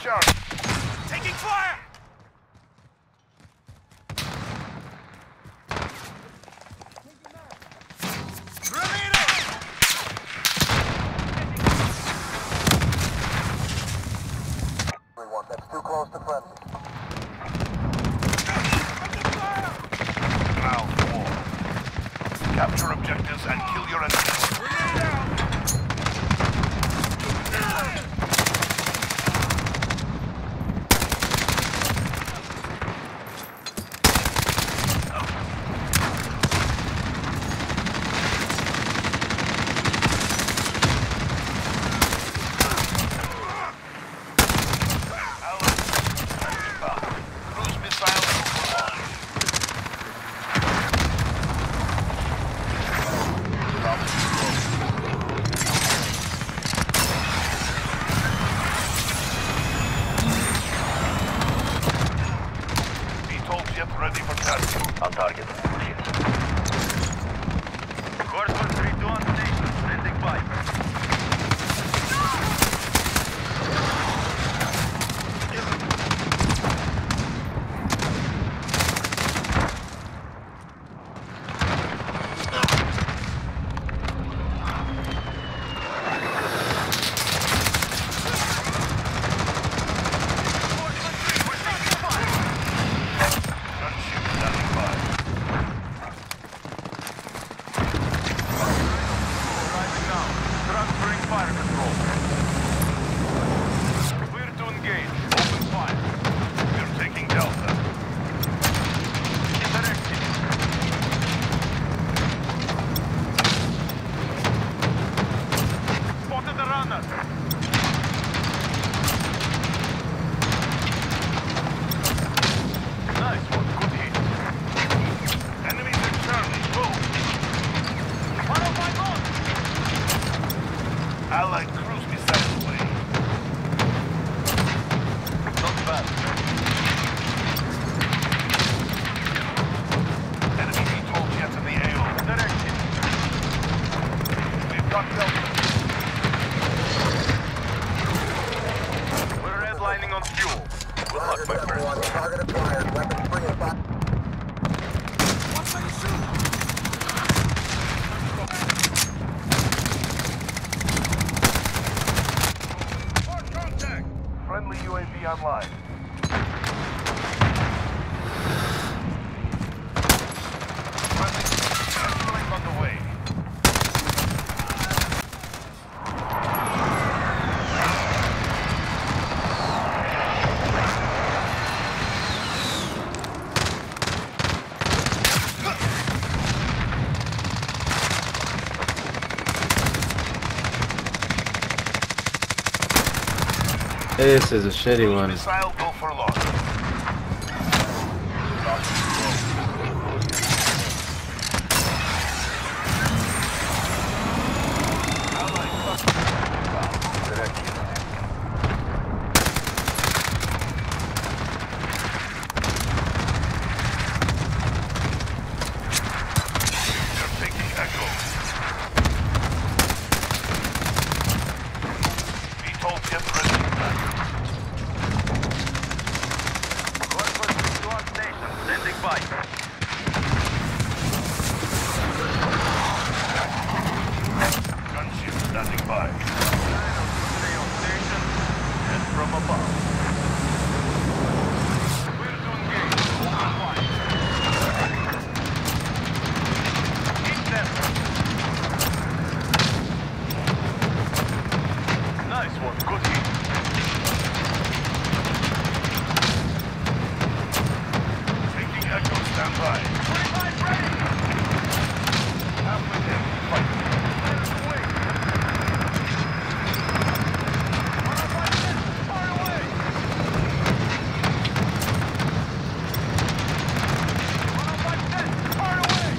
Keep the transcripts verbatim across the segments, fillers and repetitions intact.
charge. Taking fire! That's too close to friendly. Ground war. Capture objectives and kill your enemies. Grenade out! Ready for task. On target. Course one three two on station. Standing by. Allied cruise missiles away. Not bad. Enemy control jets in the A O. Directed. We've got Delta. We're redlining on fuel. Good luck, my friend. Target acquired. Weapons free and back. What's that shoot? Friendly U A V online. Friendly airstrike on the way. This is a shitty one. Missile go for launch. They're taking Echo. V TOL jet ready. Standing by. Gunship standing by. Stay on station and from above. Clear to engage. Open fire. Keep them. Nice one. Good hit. Echo stand by. twenty-five ready. Halfway there. Fight. Away. one oh five ten. Far away. one oh five ten. Far away.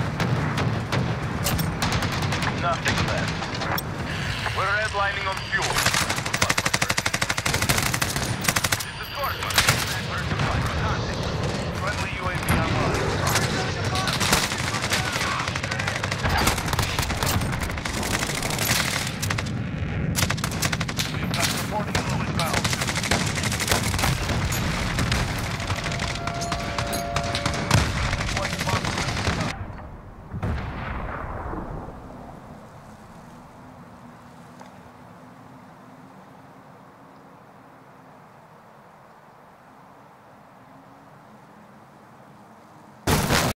Nothing left. We're redlining on fuel.